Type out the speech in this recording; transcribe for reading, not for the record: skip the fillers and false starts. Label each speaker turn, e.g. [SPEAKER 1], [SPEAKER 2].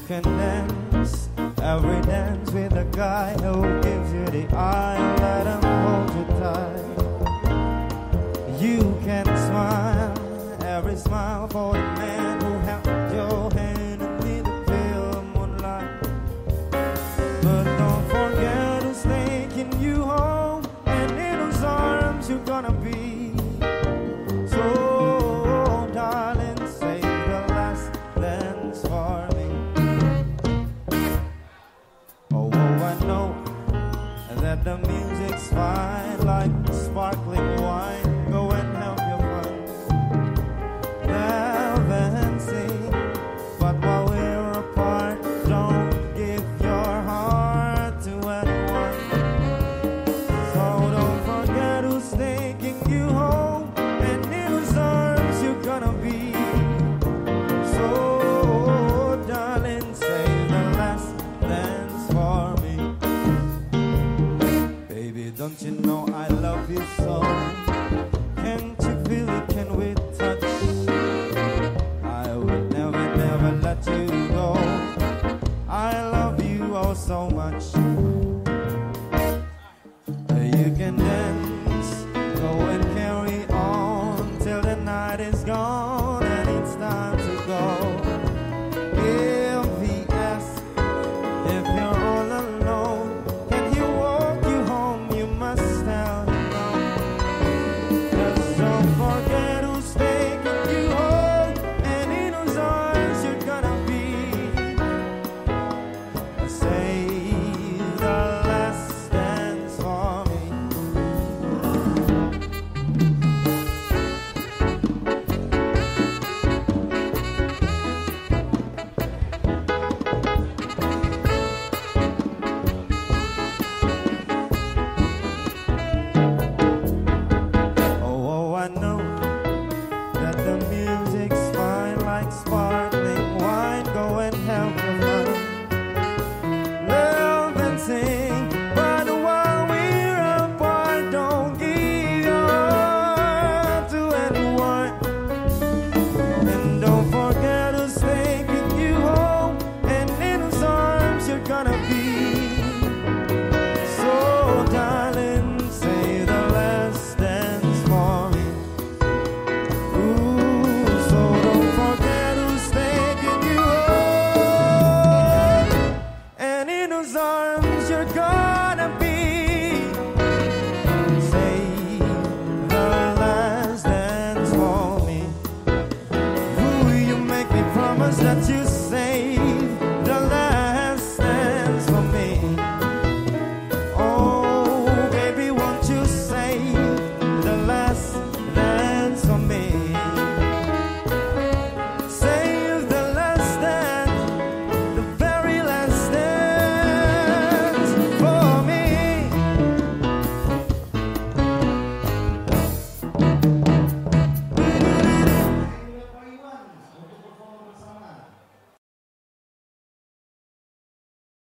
[SPEAKER 1] can dance every dance with a guy who gives you the eye. Let him hold you tight. You can smile every smile for the man who held your hand in the pale moonlight. But don't forget who's taking you home, and in whose arms you're gonna be. So darling, save the last dance for me. Oh, I know that the music's fine, like sparkling wine. Go and help your friend, laugh and sing. But while we're apart, don't give your heart to anyone. So don't forget who's taking you home, and in whose arms you're gonna be. So darling, save the last dance for me. Baby, don't you know I love you so? Can't you feel it? Can we touch? I would never, never let you go. I love you oh so much. You can dance, go and carry on till the night is gone and it's time to go. If he asks if you're all alone, can he walk you home? You must tell him no. Just don't forget who's taking you home, and in whose arms you're gonna be. Save the last dance for me. Oh, I know that the music's fine, like sparkling wine. Go and help your friend, love and sing. But while we're apart, don't give your heart to anyone. And don't forget who's taking you home, and in whose arms you're gonna be. So darling, say the last dance for me. Ooh, so don't forget who's taking you home, and in whose arms you're gonna be. Save the last dance for me. Ooh, you make me promise that you